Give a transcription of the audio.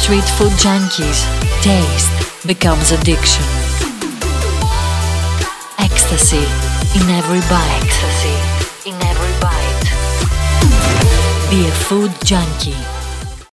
Street food junkies, taste becomes addiction. Ecstasy in every bite. Ecstasy in every bite. Be a food junkie.